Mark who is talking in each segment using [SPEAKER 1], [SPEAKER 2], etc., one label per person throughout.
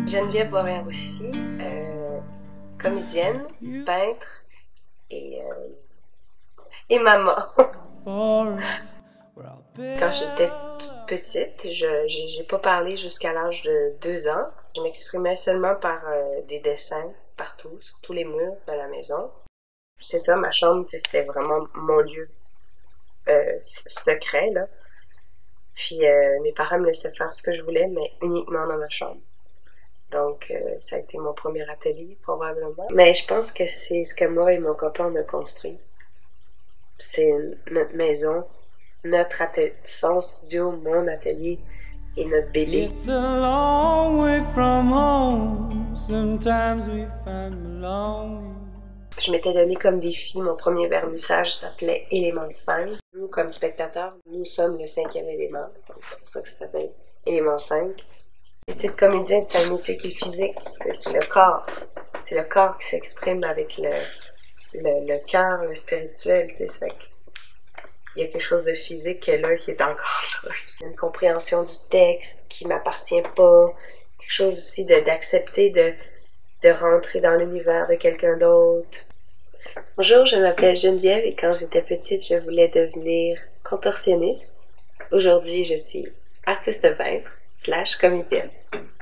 [SPEAKER 1] Geneviève Boivin-Roussy, comédienne, peintre et maman. Quand j'étais toute petite, j'ai pas parlé jusqu'à l'âge de 2 ans. Je m'exprimais seulement par des dessins partout, sur tous les murs de la maison. C'est ça, ma chambre, c'était vraiment mon lieu secret, là. Puis mes parents me laissaient faire ce que je voulais, mais uniquement dans ma chambre. Donc, ça a été mon premier atelier, probablement. Mais je pense que c'est ce que moi et mon copain on a construit. C'est notre maison, notre atelier, son studio, mon atelier et notre bébé. It's a long way from home. Sometimes we find belonging. Je m'étais donné comme défi, mon premier vernissage s'appelait Élément 5. Nous, comme spectateurs, nous sommes le 5e élément. C'est pour ça que ça s'appelle Élément 5. Le métier de comédien, c'est un métier qui est physique. C'est le corps. C'est le corps qui s'exprime avec le cœur, le spirituel. Fait que il y a quelque chose de physique là qui est encore là. Une compréhension du texte qui m'appartient pas. Quelque chose aussi d'accepter de rentrer dans l'univers de quelqu'un d'autre. Bonjour, je m'appelle Geneviève et quand j'étais petite, je voulais devenir contorsionniste. Aujourd'hui, je suis artiste peintre / comédienne.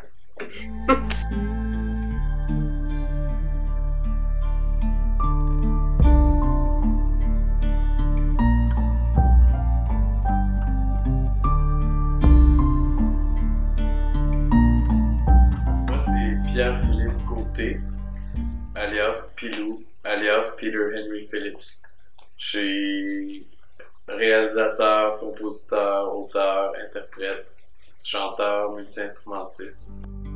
[SPEAKER 2] Moi, c'est Pierre-Philippe Côté, alias Pilou, alias Peter Henry Phillips. Je suis réalisateur, compositeur, auteur, interprète, chanteur, multi-instrumentiste.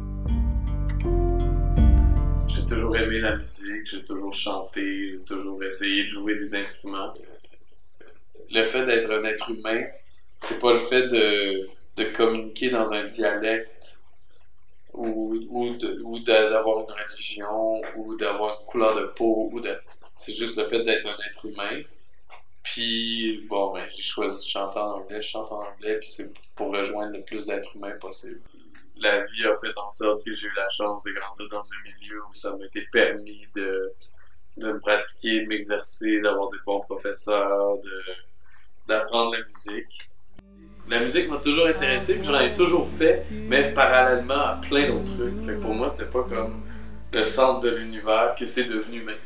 [SPEAKER 2] J'ai toujours aimé la musique, j'ai toujours chanté, j'ai toujours essayé de jouer des instruments. Le fait d'être un être humain, c'est pas le fait de communiquer dans un dialecte ou d'avoir une religion ou d'avoir une couleur de peau c'est juste le fait d'être un être humain. Puis bon, ben j'ai choisi de chanter en anglais, je chante en anglais, puis c'est pour rejoindre le plus d'êtres humains possible. La vie a fait en sorte que j'ai eu la chance de grandir dans un milieu où ça m'a été permis de me pratiquer, de m'exercer, d'avoir des bons professeurs, d'apprendre la musique. La musique m'a toujours intéressé, puis j'en ai toujours fait, mais parallèlement à plein d'autres trucs. Fait que pour moi, c'était pas comme le centre de l'univers que c'est devenu maintenant.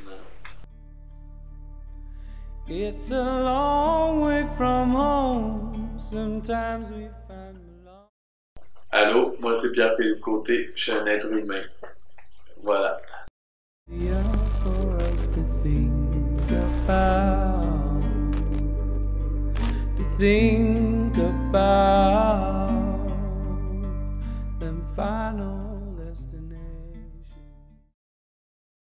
[SPEAKER 2] It's a long way from home. Sometimes we find belonging. Allô, moi c'est Pierre-Philippe Côté, je suis un être humain. Voilà. Think about them final